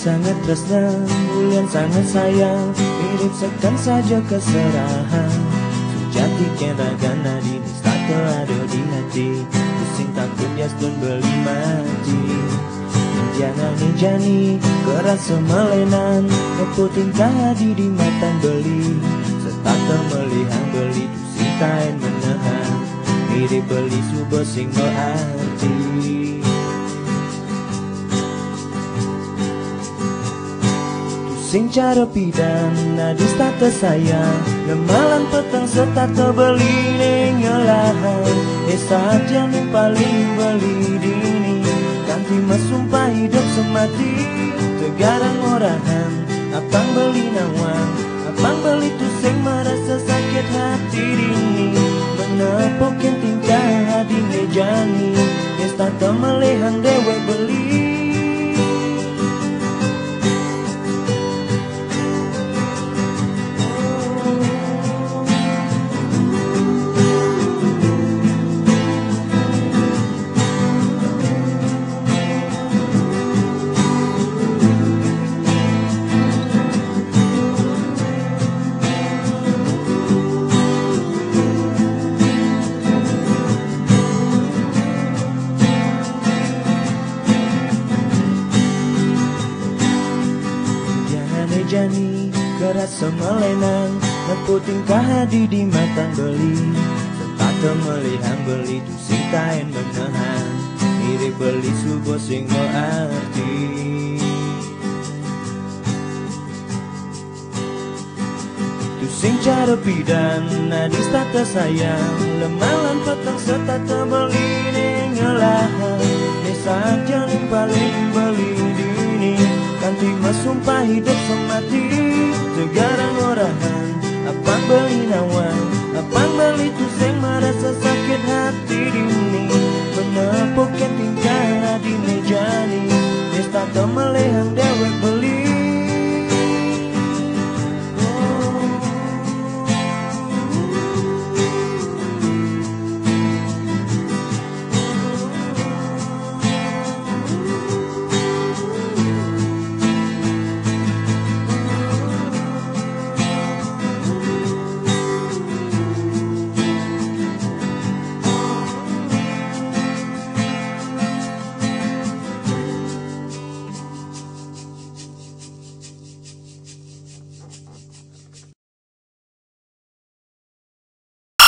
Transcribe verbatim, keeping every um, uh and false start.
sangat tresna, bulan sangat sayang, mirip sekan saja keserahan. Sejati kenragana di nista ada di hati, pusing takut yastun beli mati. Jangan jani keras semelenan, ngeputin hadi di matan beli, serta melihat beli tu sintain menahan, mirip beli subuh sing berarti. Sing cara pidana di stata sayang, lemalan petang serta terbeli nengelahan. Esa yang paling beli dini, kanti masumpah hidup semati. Tegarang orahan, apang beli nawang, apang beli tu sing merasa sakit hati dini. Menepokin tingkah hadi mejani, esta temelehan dewek beli. Jani keras semelenan, neputing kahadi di matan beli, serta melihat beli tu sintain menahan, mirip beli subuh sing arti. Tu sing cara pidana di stata sayang, lemalan petang serta terbeli nengelahan. Desa jalan paling beli dini, kanti masumpah hidup semati. Tegarang orahan, apang beli nawang, apang beli tu sing merasa sakit hati dini. Menepukan tingkah di mejani, desta temelehan dewek beli.